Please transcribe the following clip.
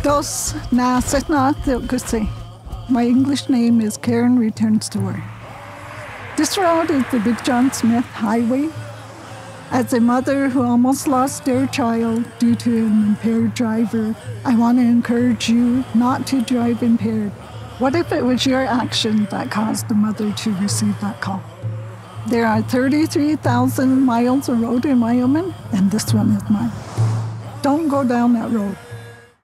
Dos na setna Gusse. My English name is Karen Returnstowar. This road is the Big John Smith Highway. As a mother who almost lost their child due to an impaired driver, I want to encourage you not to drive impaired. What if it was your action that caused the mother to receive that call? There are 33,000 miles of road in Wyoming, and this one is mine. Don't go down that road.